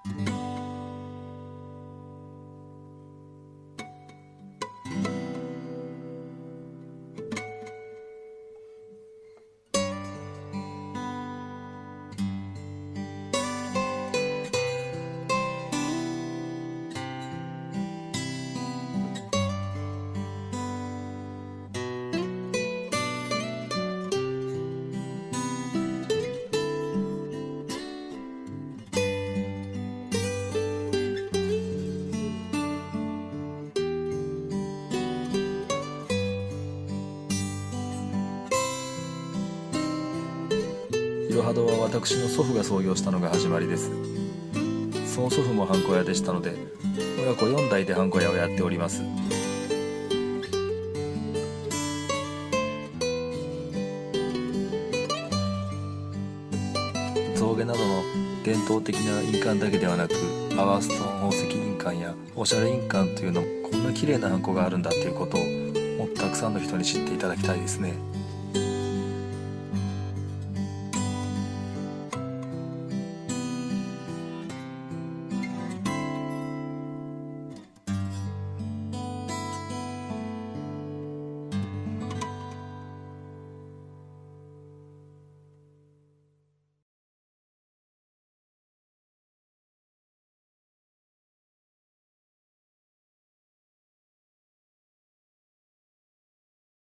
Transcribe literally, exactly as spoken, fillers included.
いろは堂は私の祖父が創業したのが始まりです。その祖父もハンコ屋でしたので、親子よん代でハンコ屋をやっております。象牙などの伝統的な印鑑だけではなく、パワーストーン宝石印鑑やおしゃれ印鑑というのも、こんな綺麗なハンコがあるんだということをもっとたくさんの人に知っていただきたいですね。